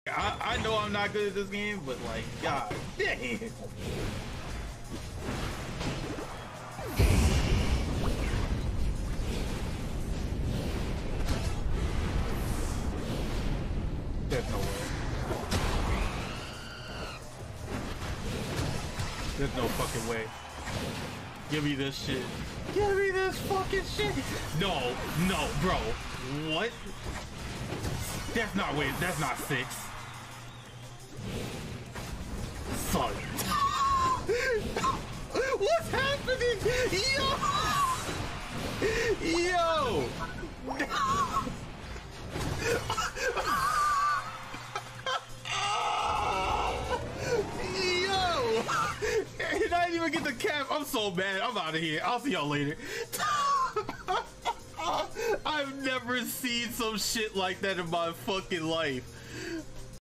I know I'm not good at this game, but like, god damn. There's no way. There's no fucking way. Give me this shit. Give me this fucking shit. No, no, bro. What? That's not wait. That's not 6. Son. What's happening? Yo! Yo! Yo! And I didn't even get the cap. I'm so mad. I'm out of here. I'll see y'all later. I've never seen some shit like that in my fucking life.